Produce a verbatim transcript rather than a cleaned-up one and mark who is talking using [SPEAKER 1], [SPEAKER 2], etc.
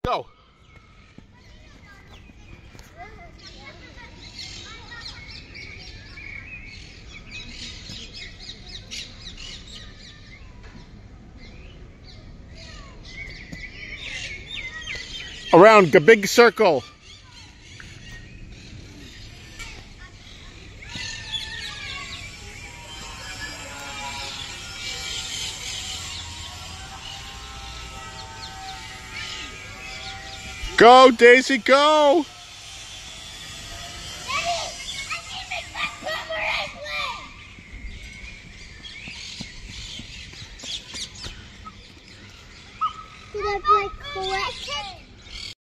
[SPEAKER 1] Go. Around the big circle. Go, Daisy, go!